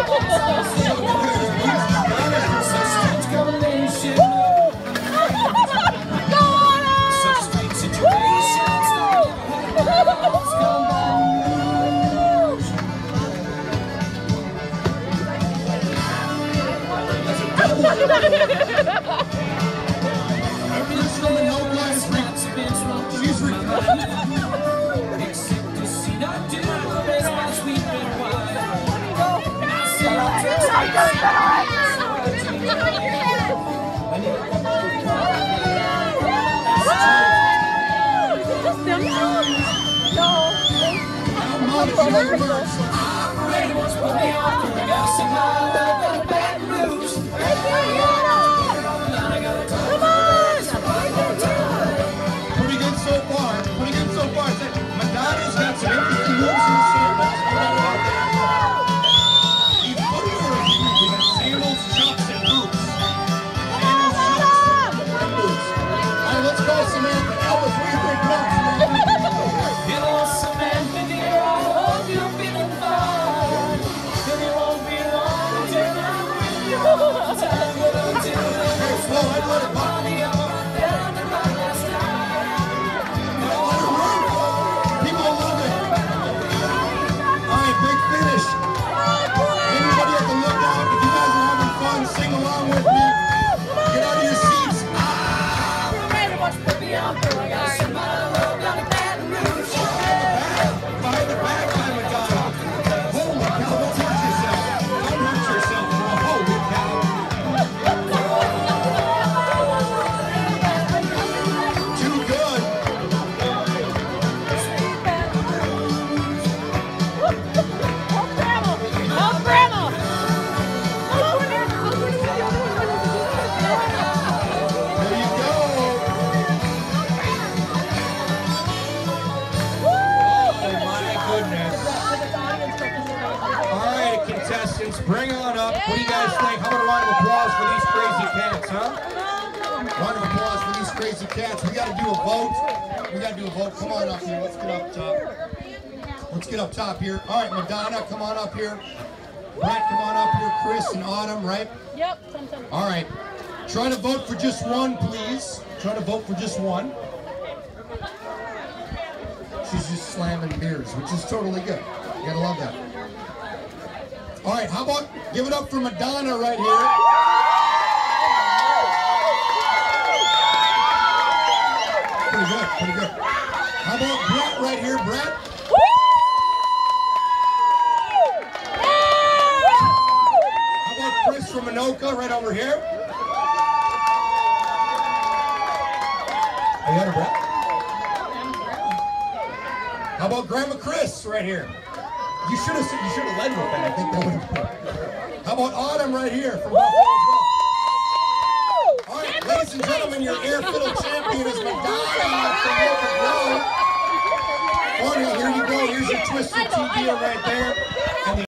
Bring on up. What do you guys think? How about a round of applause for these crazy cats, huh? Round of applause for these crazy cats. We got to do a vote. We got to do a vote. Come on up here. Let's get up top. Let's get up top here. All right, Madonna, come on up here. Brett, come on up here. Chris and Autumn, right? Yep. All right. Try to vote for just one, please. Try to vote for just one. She's just slamming beers, which is totally good. You gotta love that. All right, how about give it up for Madonna right here. Pretty good, pretty good. How about Brett right here, Brett? How about Chris from Anoka right over here? You got her, Brett? How about Grandma Chris right here? You should have led with that. I think that would have been. How about Autumn right here from Buffalo as well? All right, ladies and gentlemen, your air fiddle champion is Madonna from Local Grow. Here you go. Here's your Twisted TV right there.